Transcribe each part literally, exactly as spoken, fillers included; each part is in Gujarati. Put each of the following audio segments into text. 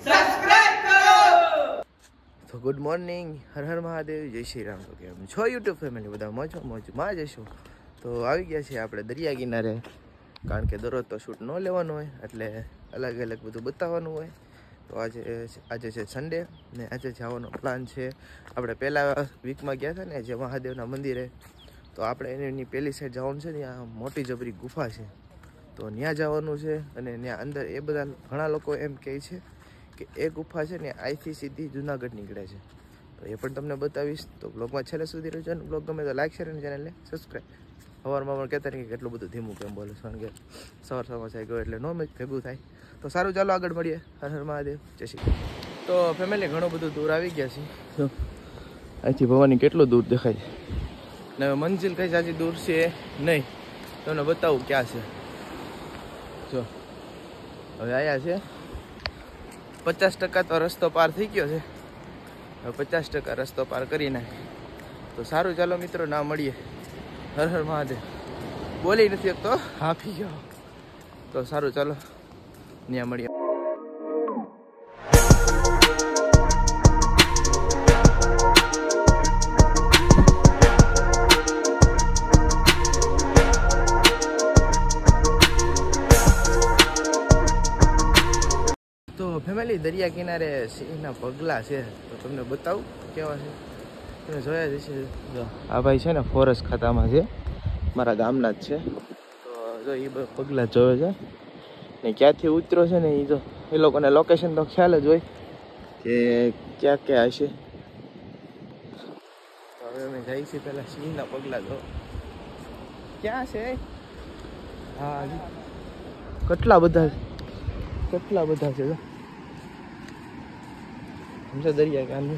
સબસ્ક્રાઇબ કરો. તો ગુડ મોર્નિંગ, હર હર મહાદેવ, જય શ્રી રામ. તો કેમ છો યુટ્યુબ ફેમિલી? બધા મોજો મોજમાં જશો. તો આવી ગયા છીએ આપણે દરિયા કિનારે, કારણ કે દરરોજ તો શૂટ ન લેવાનું હોય, એટલે અલગ અલગ બધું બતાવવાનું હોય. તો આજે આજે છે સન્ડે ને આજે જવાનો પ્લાન છે. આપણે પહેલાં વીકમાં ગયા હતા ને જે મહાદેવના મંદિરે, તો આપણે એની પહેલી સાઈડ જવાનું છે. ત્યાં મોટી જબરી ગુફા છે, તો ત્યાં જવાનું છે. અને ત્યાં અંદર એ બધા ઘણા લોકો એમ કહે છે કે એ ગુફા છે ને અહીંથી સીધી જુનાગઢ નીકળે છે. તો એ પણ તમને બતાવીશ. તો બ્લોગમાં છેલ્લે સુધી રહેજો. અને બ્લોગ ગમે તો લાઈક શેર અને ચેનલને સબસ્ક્રાઈબ. સવારમાં પણ કહેતા નહીં કે કેટલું બધું ધીમું કેમ બોલે, કારણ કે સવાર સવારમાં થઈ ગયો એટલે નો મેચ ભેગું થાય. તો સારું, ચાલો આગળ મળીએ. હર હર મહાદેવ, જય શ્રી કૃષ્ણ. તો ફેમિલી ઘણું બધું દૂર આવી ગયા છે. તો અહીંથી ભવાની કેટલું દૂર દેખાય છે ને મંજિલ કઈ જાજી દૂર છે નહીં. તમને બતાવું ક્યાં છે. જો હવે આવ્યા છે. પચાસ ટકા તો રસ્તો પાર થઈ ગયો છે. હવે પચાસ ટકા રસ્તો પાર કરી નાખે. તો સારું, ચાલો મિત્રો, ના મળીએ. હર હર મહાદેવ. બોલી નથી શકતો, હાફી ગયો. તો સારું, ચાલો ત્યાં મળીએ. તો ફેમિલી દરિયા કિનારે સિંહના પગલા છે, તો તમને બતાવું કેવા છે. તમે જોયા જ હશે. જો આ ભાઈ છે ને ફોરેસ્ટ ખાતામાં છે, મારા ગામના જ છે. તો જો એ પગલા જોવે છે ને ક્યાંથી ઉતરો છે ને એ જો એ લોકોને લોકેશન તો ખ્યાલ જ હોય કે ક્યાં ક્યાં હશે. તો હવે અમે જઈએ છીએ પહેલાં સિંહના પગલા જો ક્યાં છે. હા, કેટલા બધા કેટલા બધા છે. સમજો દરિયા કાંઠે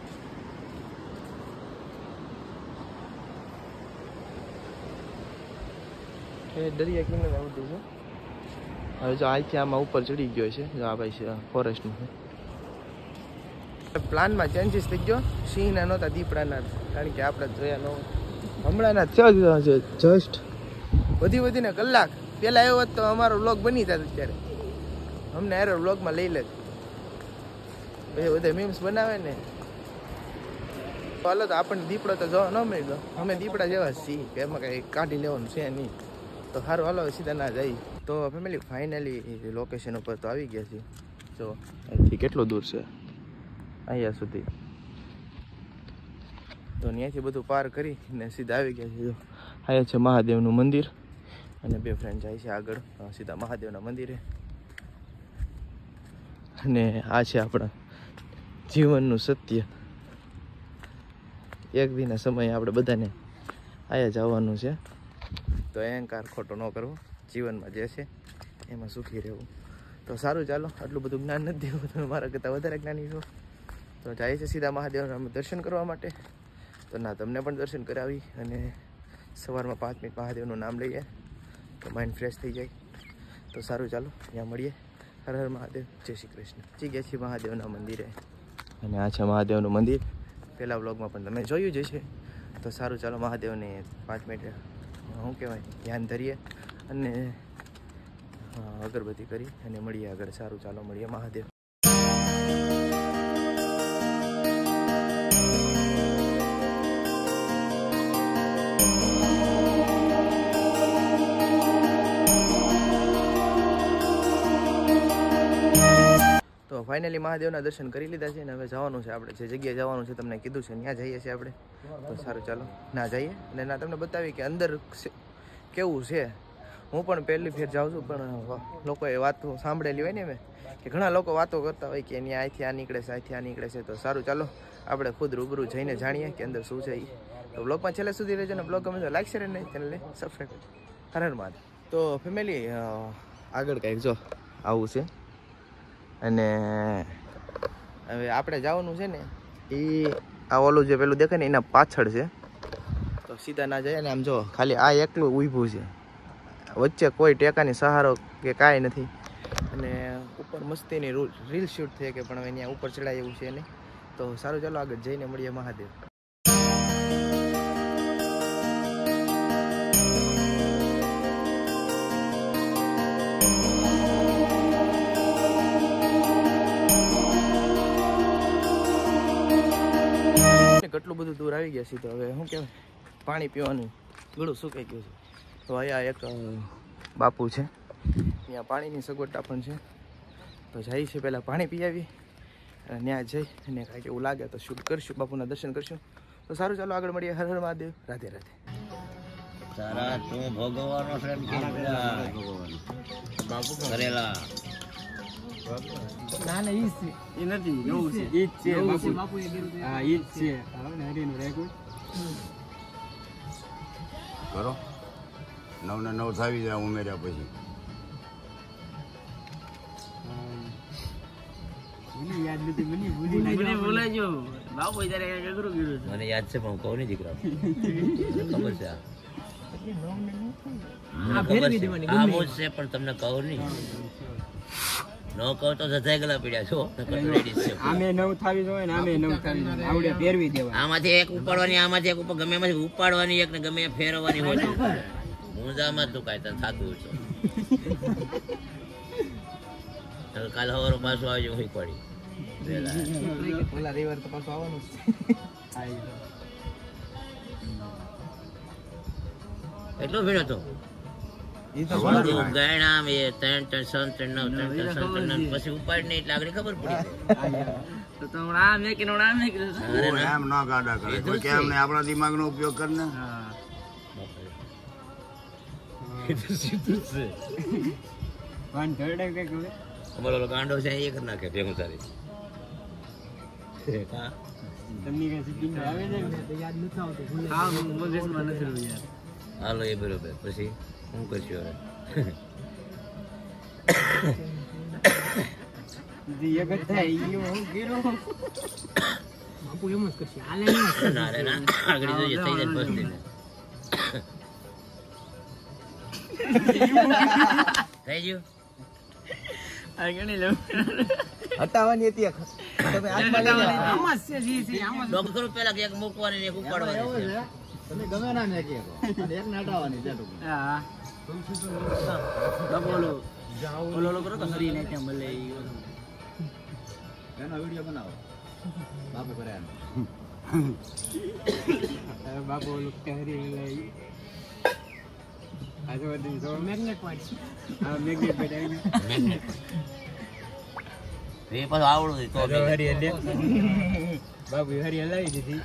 એ દરિયા કિનારે આવતું છે. હવે જો અહીંથી આમાં ઉપર ચડી ગયો છે. જો આ ભાઈ છે ફોરેસ્ટનું છે. પ્લાનમાં ચેન્જીસ થઈ ગયો. સિંહના નહોતા, દીપડાના, કારણ કે આપણે જોયા ન હમણાંના છે જસ્ટ વધી વધીને કલાક પહેલાં આવ્યો હોત તો અમારો વ્લોગ બની જતો. અત્યારે અમને એરો વ્લોગમાં લઈ લે. પછી બધા મીમ્સ બનાવે ને. હાલો, તો આપણને દીપડો તો જોવા ન મળ્યો. અમે દીપડા જેવા છીએ કે એમાં કંઈ કાઢી લેવાનું છે નહીં. તો સારું, હાલો સીધા ના જાય. તો ફેમિલી ફાઇનલી લોકેશન ઉપર તો આવી ગયા છીએ. જો અહીંથી કેટલું દૂર છે અહીંયા સુધી. તો ત્યાંથી બધું પાર કરીને સીધા આવી ગયા છે. જો અહીંયા છે મહાદેવનું મંદિર, અને બે ફ્રેન્ડ જાય છે આગળ સીધા મહાદેવના મંદિરે. અને આ છે આપણા જીવનનું સત્ય. એક દિનના સમયે આપણે બધાને આયા જવાનું છે. તો અહંકાર ખોટો ન કરવો, જીવનમાં જે છે એમાં સુખી રહેવું. તો સારું, ચાલો. આટલું બધું જ્ઞાન નથી દેવું, તમે મારા કરતાં વધારે જ્ઞાની છો. તો જાય છે સીધા મહાદેવના દર્શન કરવા માટે. તો ના તમને પણ દર્શન કરાવી, અને સવારમાં પાંચ મિનિટ મહાદેવનું નામ લઈએ તો માઇન્ડ ફ્રેશ થઈ જાય. તો સારું, ચાલો ત્યાં મળીએ. હર હર મહાદેવ, જય શ્રી કૃષ્ણ. પહોંચી ગયા છીએ મહાદેવના મંદિરે, અને આ છે મહાદેવનું મંદિર. પહેલાં વ્લોગમાં પણ તમે જોયું જ હશે. તો સારું, ચાલો મહાદેવને પાંચ મિનિટ શું કહેવાય ધ્યાન ધરીએ અને અગરબત્તી કરી અને મળીએ આગળ. સારું, ચાલો મળીએ મહાદેવ. તો ફાઇનલી મહાદેવના દર્શન કરી લીધા છે, અને હવે જવાનું છે આપણે જે જગ્યાએ જવાનું છે તમને કીધું છે ત્યાં જઈએ છીએ આપણે. તો સારું, ચાલો ના જઈએ અને ના તમને બતાવી કે અંદર કેવું છે. હું પણ પહેલી ફેર જાઉં છું, પણ લોકોએ વાતો સાંભળેલી હોય ને મેં કે ઘણા લોકો વાતો કરતા હોય કે અહીંયા અહીંથી આ નીકળે છે, અહીંથી આ નીકળે છે. તો સારું, ચાલો આપણે ખુદ રૂબરૂ જઈને જાણીએ કે અંદર શું છે એ. તો બ્લોગમાં છેલ્લે સુધી રહેજો, અને બ્લોગ ગમે તો લાઈક શેર અને ચેનલને સબસ્ક્રાઈબ કરજો. હર હર મહાદેવ. તો ફેમિલી આગળ કાંઈક જો આવું છે, અને હવે આપણે જવાનું છે ને એ આ ઓલું જે પેલું દેખાય ને એના પાછળ છે. તો સીધા ના જાય ને આમ જો ખાલી આ એકલું ઊભું છે, વચ્ચે કોઈ ટેકાની સહારો કે કાંઈ નથી. અને ઉપર મસ્તીની રીલ શૂટ થઈ કે પણ હવે અહીંયા ઉપર ચડાય એવું છે નહીં. તો સારું, ચાલો આગળ જઈને મળીએ મહાદેવ. કેટલું બધું દૂર આવી ગયા છીએ તો હવે શું કહેવાય પાણી પીવાનું ગળું સુકાઈ ગયું છે. તો અહીંયા એક બાપુ છે, ત્યાં પાણીની સગવડતા પણ છે. તો જઈએ છીએ પહેલાં પાણી પી આવી અને ત્યાં જઈ અને કાંઈક એવું લાગે તો શૂટ કરશું, બાપુના દર્શન કરશું. તો સારું, ચાલો આગળ મળીએ. હર હર મહાદેવ, રાધે રાધે. સારા તું ભોગવવાનો છે કે બાપુ કરેલા ના ના ઈ છે એ નથી નવું છે ઈ જ છે બાપુ બાપુ એ કીધું હા ઈ જ છે હવે ને હરીનું રેકોર્ડ કરો નવ ને નવ થાવી જાય ઉમેર્યા પછી મને યાદ નથી મને ભૂલી મને ભૂલાજો બાપુ જ્યારે અઘરું કીધું મને યાદ છે પણ હું કહું નહીં દીકરા ખબર છે આ ફેરવી દેવાની આ મોજ છે પણ તમને કહું નહીં ન કહો તો જથાઈ ગલા પડ્યા છો આમે નવ થાવી જોઈએ ને આમે નવ થાવી આવડે ફેરવી દેવા આમાંથી એક ઉપાડવાની આમાંથી એક ઉપર ગમે એમાંથી ઉપાડવાની એક ને ગમે ફેરવવાની હોય છે મુંજામાં તું કાંઈ તને થતું છે કાલ સવારે પાછું આવજો હોય પડી ઓલા રવિવાર તો પાછું આવવાનું એટલો ભીડ હતો ગયણા એ ત્રણ ત્રણ સન ત્રણ નવ ત્રણ ત્રણ સન ત્રણ નવ પછી ઉપાડ નહીં એટલે આગળ ખબર પડી તો તમે આ મે કે ના મે કે એમ ન ગાડા કરે કોઈ કેમ ને આપણા દિમાગનો ઉપયોગ કર ને વાન ધરડે કે કે અમારો ઓલો ગાંડો છે એ કરી નાખે ભેગું સારી હા તમને કે સિટીંગ આવે છે તો યાદ નથી આવતું હા મગજમાં નથી રહ્યું યાર હાલો એ બરોબર પછી હું કરશું હવે જી એક થાય ઈયો હું ગીરો બાપુ એમ જ કરશે હાલે ના રે ના આગળ જોઈએ થઈ જાય બસ દીને થઈ ગયું આ ગણી લો હટાવવાની હતી તમે હાથમાં લઈ જાઓ. આમાં છે જી છે આમાં લોક કરો પેલા એક મૂકવાની ને એક ઉપાડવાની છે તમે ગમે ના ને કે એક ને હટાવવાની છે. હા બાપોલો ઓલો ઓલો કરો તો હરી ને ત્યાં મળે એનો વિડિયો બનાવો બાપુ કરે આનો. બાપુ ઓલો કે હરી લઈ આજો વધી તો મેગ્નેટ પાડી હા મેગ્નેટ બેઠા મેગ્નેટ એ પાછું આવડું તો હરી લે બાપુ હરી હલાવી દીધી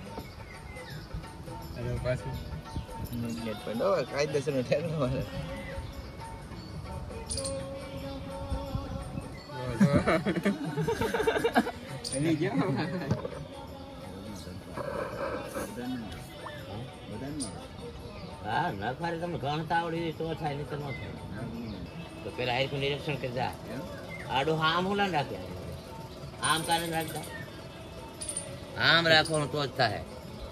અરે પાછું મેગ્નેટ પણ હવે કાયદેસરનું ઠેરવું મારે. હરી ગયો હા નખવારી તમને ગણતા આવડી તો થાય નહીં તો ન થાય તો પેલા આઈફોન નિરીક્ષણ કરી જા આડું આમ હું ના રાખે આમ કારણ રાખતા આમ રાખવાનું તો જ થાય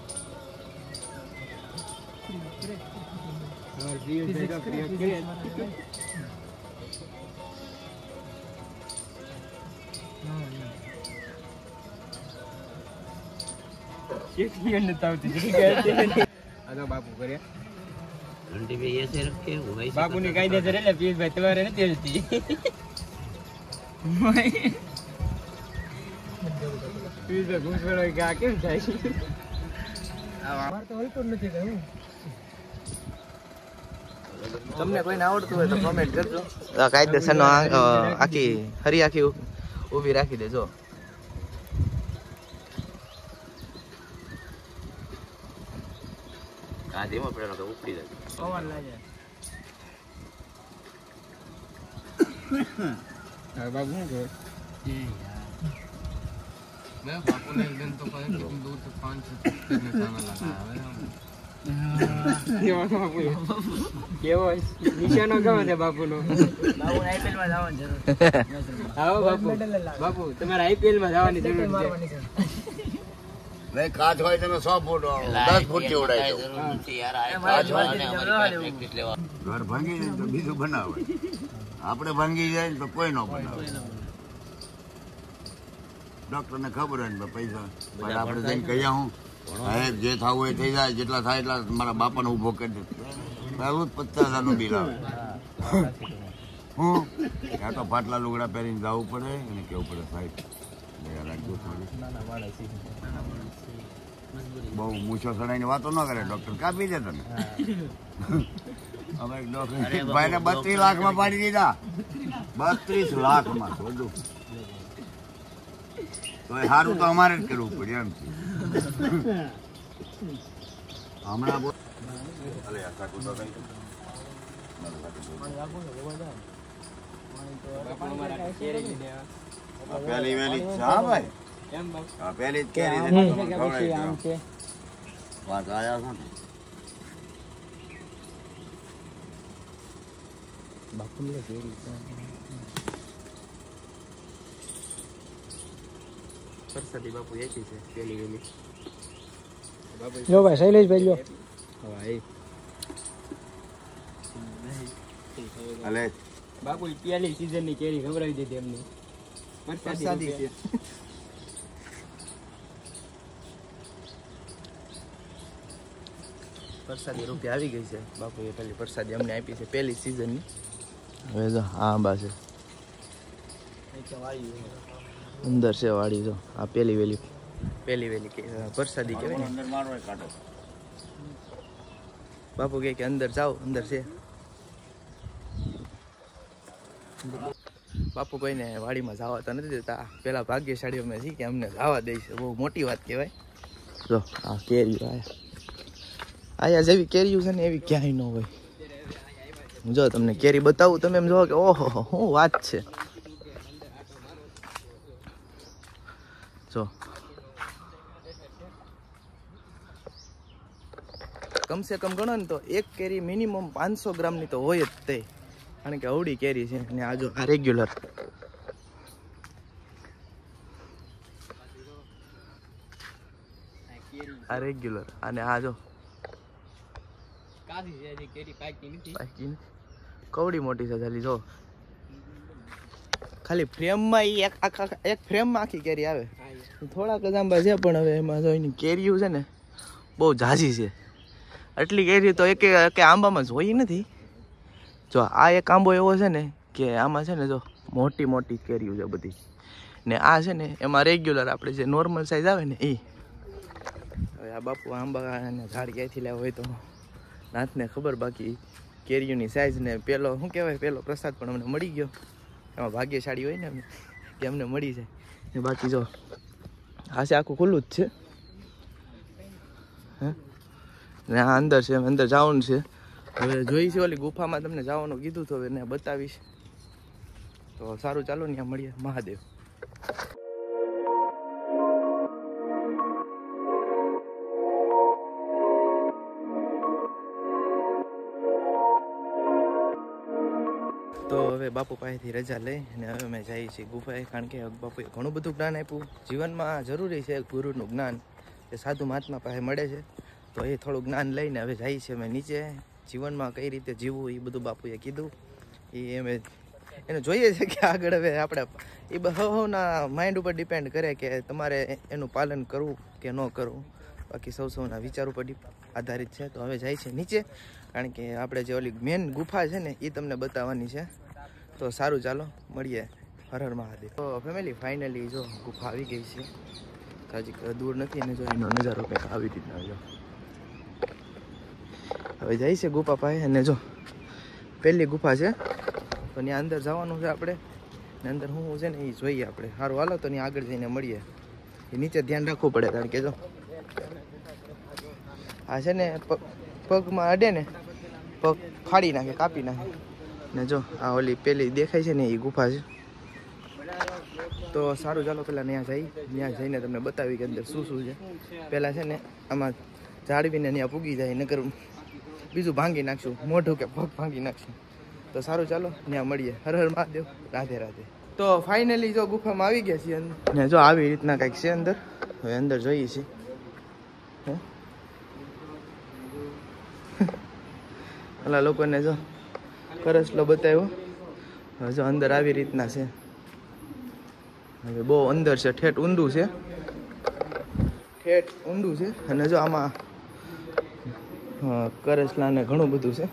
और जीव देगा प्रिय के एक ही अंडा होती है कहते आजा बापू करे घंटी पे ऐसे रखे वैसे बापू ने कही दे रे पीस भाई तुम्हारे ने तेलती पीस भाई घूम फिर के केम થાય અમાર તો હોય તો નથી કહું તમને કોઈને આવડતું હોય તો કમેન્ટ કરજો. કાયદેસરનો આખી હરી આખી ઊભી રાખી દેજો. ગાદીમાં પડેલો તો ઉપડી જાય ઓવર લાગે હા બાબુ હું કહે એ યાર मैं बापू ने एक दिन तो कहे तुम दो से पाँच ने खाना लगाया है बापू केવો નિશાનો કેવો છે બાપુનો બાપુ આઈપીએલ માં જવાની જરૂર આવો બાપુ બાપુ તમારે આઈપીએલ માં જવાની જરૂર છે નહીં કાચ હોય તમે સો ફૂટ દસ ફૂટ જેવડાય દો. ઘર ભાંગી જાય તો બીજું બનાવે આપણે ભાંગી જાય તો કોઈ ન બનાવે ડોક્ટર ને ખબર હોય ને પૈસા આપણે જઈને કહ્યા હું સાહેબ જે થવું હોય થઈ જાય જેટલા થાય એટલા મારા બાપાને ઉભો કરી દે તારું જ પચાસ હજારનું બિલ આવે હું ત્યાં તો ફાટલા લુગડા પહેરીને જવું પડે અને કેવું પડે સાહેબ રાખજો થોડી બહુ મૂછો સડાઈને વાતો ન કરે ડોક્ટર કાપી દે તને હવે ડોક્ટર ભાઈને બત્રીસ લાખમાં પાડી દીધા બત્રીસ લાખમાં બધું તો એ સારું તો અમારે જ કરવું પડે એમ છે હમણાં બોલ અલે આ કાકુ તો કઈ પહેલી વહેલી હા ભાઈ હા પહેલી જ કેરી છે વાત આયા છો ને પરસાદી બાપુ એકી છે પેલી વેલી લો ભાઈ શૈલેષભાઈ લો ભાઈ અલે બાપુ પેલી સીઝન ની કેરી ખવડાવી દીધી એમને પરસાદી છે પરસાદી રૂપિયા આવી ગઈ છે બાપુએ પેલી પરસાદી અમને આપી છે પહેલી સિઝનની હવે જો આ આંબા છે અંદર છે વાડી જો આ પેલી વેલી પેલી વેલી કે પરસાદી કહેવાય ને અંદર મારો કાઢો બાપુ કહે કે અંદર જાઓ અંદર છે બાપુ કોઈને વાડીમાં જવા તો નથી દેતા પેલા ભાગ્યશાળી અમે છીએ કે અમને જવા દે છે બહુ મોટી વાત કહેવાય જો આ કેરી આયા આયા જેવી કેરીઓ છે ને એવી ક્યાંય ન હોય જો તમને કેરી બતાવું તમે એમ જો કે ઓહો શું વાત છે જો કમસે કમ ગણો ને તો એક કેરી મિનિમમ પાંચસો ગ્રામની તો હોય જ તે કારણ કે અવડી કેરી છે અને આ જો આ રેગ્યુલર આ રેગ્યુલર અને આ જો કવડી મોટી છે ખાલી જો ખાલી ફ્રેમમાં ઈ એક આખા એક ફ્રેમમાં આખી કેરી આવે થોડાક જ આંબા છે પણ હવે એમાં જો એની કેરીઓ છે ને બહુ ઝાઝી છે આટલી કેરી તો એક એક આંબામાં જોઈ નથી જો આ એક આંબો એવો છે ને કે આમાં છે ને જો મોટી મોટી કેરીઓ છે બધી ને આ છે ને એમાં રેગ્યુલર આપણે જે નોર્મલ સાઈઝ આવે ને એ હવે આ બાપુ આંબા ઝાડ ક્યાંથી લાવ્યો હોય તો નાથને ખબર બાકી કેરીઓની સાઈઝ ને પેલો શું કહેવાય પેલો પ્રસાદ પણ અમને મળી ગયો એમાં ભાગ્યશાળી હોય ને કે અમને મળી જાય ને બાકી જો આ છે આખું ખુલ્લું જ છે હે ને આ અંદર છે અંદર જવાનું છે હવે જોઈ છે ઓલી ગુફામાં તમને જવાનું કીધું તો હવે ને બતાવીશ તો સારું ચાલો ને ત્યાં મળીએ મહાદેવ તો હવે બાપુ પાસેથી રજા લઈ અને હવે અમે જઈએ છીએ ગુફાએ કારણ કે બાપુએ ઘણું બધું જ્ઞાન આપ્યું જીવનમાં જરૂરી છે ગુરુનું જ્ઞાન એ સાધુ મહાત્મા પાસે મળે છે તો એ થોડું જ્ઞાન લઈને હવે જઈએ છીએ અમે નીચે જીવનમાં કઈ રીતે જીવવું એ બધું બાપુએ કીધું એ અમે એને જોઈએ છે કે આગળ હવે આપણે એ સૌના માઇન્ડ ઉપર ડિપેન્ડ કરે કે તમારે એનું પાલન કરવું કે ન કરવું બાકી સૌ સૌના વિચાર ઉપર આધારિત છે તો હવે જાય છે નીચે કારણ કે આપણે જે ઓલી મેન ગુફા છે ને એ તમને બતાવવાની છે તો સારું ચાલો મળીએ હર હર મહાદેવ તો ફેમિલી ફાઇનલી જો ગુફા આવી ગઈ છે હજી દૂર નથી અને જો એનો નજારો કંઈક આવી રીતના જો હવે જાય છે ગુફા પાસે અને જો પહેલી ગુફા છે તો ત્યાં અંદર જવાનું છે આપણે ને અંદર શું છે ને એ જોઈએ આપણે સારું હાલો તો ત્યાં આગળ જઈને મળીએ એ નીચે ધ્યાન રાખવું પડે કારણ કે જો આ છે ને પગમાં અડે ને પગ ફાડી નાખે કાપી નાખે ને જો આ ઓલી પેલી દેખાય છે ને એ ગુફા છે તો સારું ચાલો પહેલાં ત્યાં જઈ ત્યાં જઈને તમને બતાવી કે અંદર શું શું છે પહેલાં છે ને આમાં જાળવીને ત્યાં પૂગી જાય નકર બીજું ભાંગી નાખશું મોઢું કે પગ ભાંગી નાખશું તો સારું ચાલો ત્યાં મળીએ હર હર મહાદેવ રાધે રાધે તો ફાઇનલી જો ગુફામાં આવી ગયા છીએ ને જો આવી રીતના કંઈક છે અંદર હવે અંદર જોઈએ છીએ હે ઓલા લોકોને જો કરસલો બતાવ્યો હવે જો અંદર આવી રીતના છે હવે બહુ અંદર છે ઠેઠ ઊંડું છે ઠેઠ ઊંડું છે અને જો આમાં કરસલા ને ઘણું બધું છે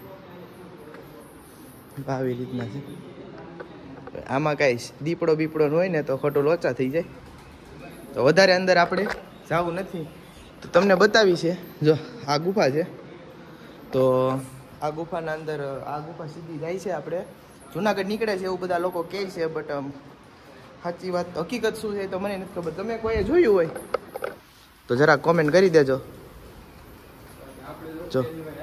આવી રીતના છે આમાં કાંઈ દીપડો બીપડો હોય ને તો ખોટો લોચા થઈ જાય તો વધારે અંદર આપણે જવું નથી તો તમને બતાવી છે. જો આ ગુફા છે, તો આ ગુફાના અંદર આ ગુફા સીધી જાય છે આપણે જુનાગઢ નીકળે છે એવું બધા લોકો કહે છે, બટ સાચી વાત હકીકત શું છે તો મને નથી ખબર. તમે કોઈએ જોયું હોય તો જરા કોમેન્ટ કરી દેજો. જો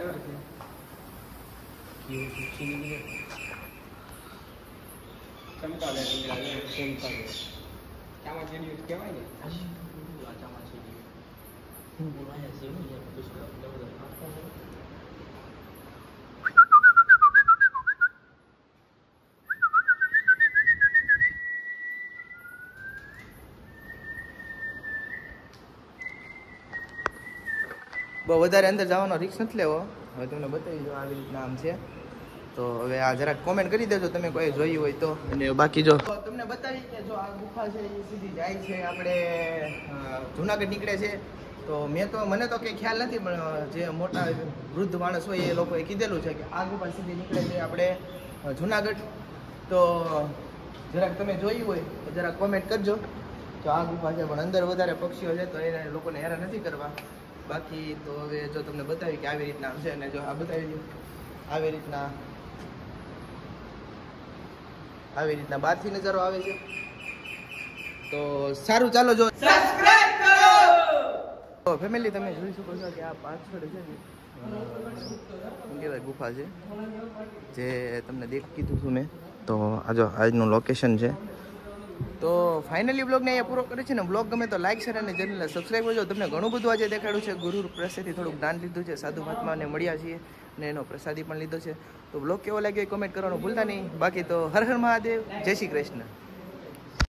બહુ વધારે અંદર જવાનો રિસ્ક નથી લેવો. હવે તમને બતાવી દો આવી રીતના આમ છે. તો હવે આ જરાક કોમેન્ટ કરી દેજો તમે કોઈ જોયું હોય તો. અને બાકી જો તમને બતાવી કે જો આ ગુફા છે એ સીધી જાય છે આપણે જુનાગઢ નીકળે છે. તો મેં તો મને તો કંઈ ખ્યાલ નથી, પણ જે મોટા વૃદ્ધ માણસ હોય એ લોકોએ કીધેલું છે કે આ ગુફા સીધી નીકળે છે આપણે જુનાગઢ. તો જરાક તમે જોયું હોય તો જરાક કોમેન્ટ કરજો. તો આ ગુફા છે પણ અંદર વધારે પક્ષીઓ છે તો એને લોકોને હેરાન નથી કરવા. બાકી તો હવે જો તમને બતાવી કે આવી રીતના છે, અને જો આ બતાવી દઉં આવી રીતના આવી રીતના બહારથી નજારો આવે છે. તો સારું, ચાલો જો સબસ્ક્રાઇબ કરો. તો ફેમિલી તમે જોઈ શકો છો કે આ પાછળ છે ને શું કહેવાય ગુફા છે જે તમને દેખ કીધું છું મેં. તો આ જો આજનું લોકેશન છે. તો ફાઇનલી બ્લોગને અહીંયા પૂરો કરે છે ને. બ્લોગ ગમે તો લાઈક શેર અને ચેનલને સબસ્ક્રાઈબ કરજો. તમને ઘણું બધું આજે દેખાડ્યું છે. ગુરુ પાસેથી થોડુંક જ્ઞાન લીધું છે, સાધુ મહાત્માને મળ્યા છીએ અને એનો પ્રસાદી પણ લીધો છે. તો બ્લોગ કેવો લાગ્યો એ કોમેન્ટ કરવાનું ભૂલતા નહીં. બાકી તો હર હર મહાદેવ, જય શ્રી કૃષ્ણ.